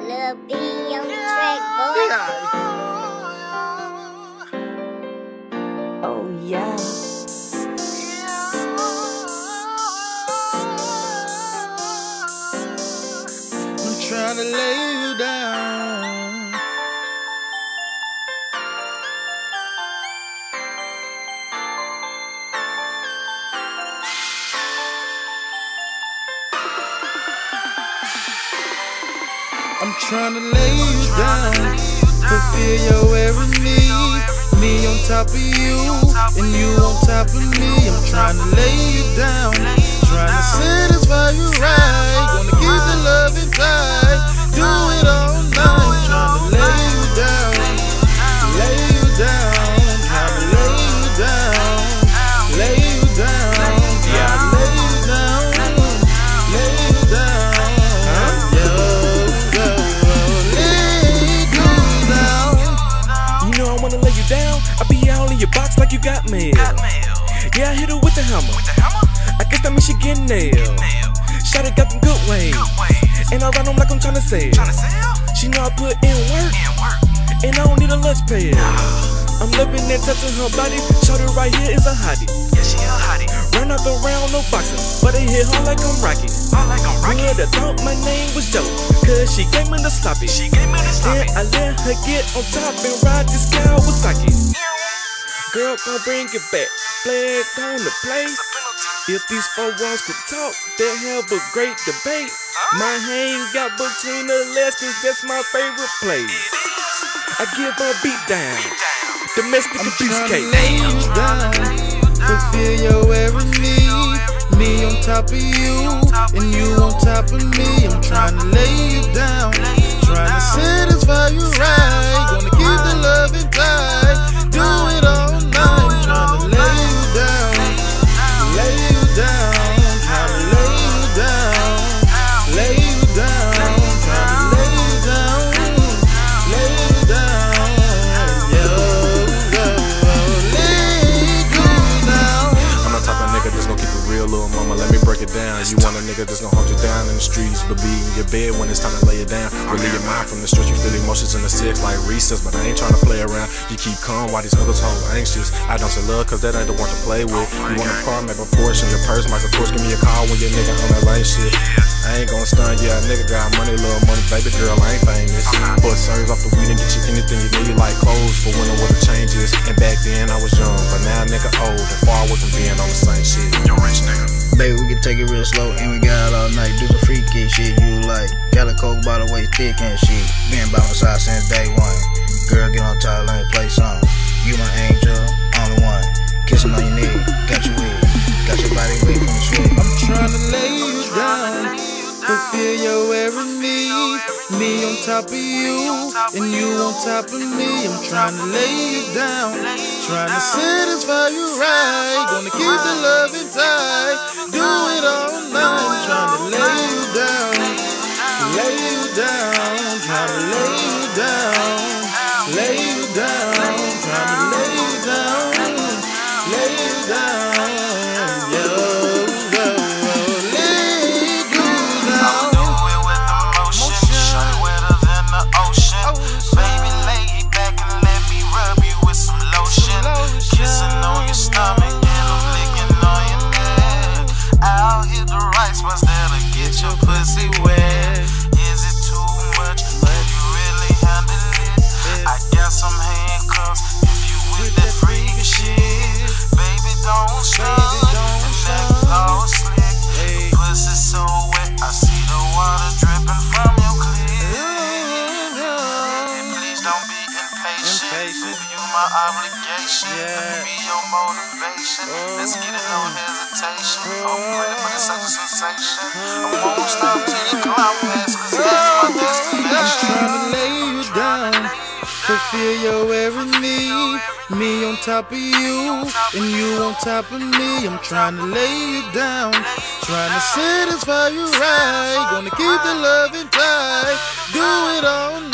Lil B on the track, boy. Oh yeah. I'm trying to lay you down. I'm trying to lay you down, fulfill your every need. Me on top of you, and you on top of me. I'm trying to lay you down, trying to satisfy you right. Gonna keep the love tight, do it all night. Trying to lay you down, lay you down, trying to lay you down, lay you down, trying to lay you down, lay you down. I be all in your box like you got mail. Yeah, I hit her with the hammer. I guess that means she getting nailed. Shawty got them good ways, and I ride them like I'm tryna sell. She know I put in work, and I don't need a lunch pail. I'm loving that touching her body. Shawty right here is a hottie. Yeah, she a hottie. Run out the round, no boxing, but they hit her like I'm Rocky. Would have thought my name was Joe, cause she gave me the sloppy. Then I let her get on top and ride this Kawasaki. Girl, gon' bring it back, flag on the play. If these four walls could talk, they'll have a great debate. My hang got between the legs, cause that's my favorite place. I give her a beat down, domestic abuse case. Lay you down, fulfill your every need. Me on top of you, and you on top of me. I'm trying to lay you down, trying to satisfy you right. Gonna keep the love tight, do it all night. Trying to lay you down, lay you down, trying to lay you down, lay you down, trying to lay you down, lay you down. I'm the type of nigga that's gon' keep it real, little mama. Let me break it down. You want a nigga that's gon' hold you down in the streets, but be in your bed when it's time to lay it down. Relieve your mind from the stress, you feel emotions in the six like recess, but I ain't tryna play around. You keep calm while these others hold anxious. I don't say love, cause that ain't the one to play with. You want a car, make a Porsche, your purse, Michael Kors. Give me a call when your nigga on that lame shit. I ain't gon' stun, yeah, a nigga got money, little money, baby girl, I ain't famous. But serves off the weed and get you anything you need, like clothes for winter, what the changes. And back then I was young, but now a nigga old and far away from being on the same shit. Yo, rich nigga. Baby, we can take it real slow, and we got all night. Do the freaky shit you like. Got a coke bottle way thick and shit. Been by my side since day one. Girl, get on top, let me play some. You my angel, only one. Kissing on your knee, got you weak. Got your body weak from the sweet. I'm trying to lay you down, fulfill your every need. Me on top of you, and you on top of me. I'm trying to lay you down, trying to satisfy you right. Gonna keep the love tight, do it all night. Trying to lay you down, lay you down, trying to lay you down, lay you down, trying to lay you down, lay you down. Pussy wet. Is it too much? Can you really handle it? I got some handcuffs if you with that freak shit. Baby, don't stop and let go slick. The pussy so wet, I see the water dripping from your clit. Please don't be impatient. Baby, you my obligation. Be your motivation. Let's get it, no hesitation. I'm ready for this such a sensation. I won't stop till you climax, cause that's my destination. I'm trying to lay you down, fulfill your every need. Me on top of you, and you on top of me. I'm trying to lay you down, trying to satisfy you right. Gonna keep the love tight, do it all night.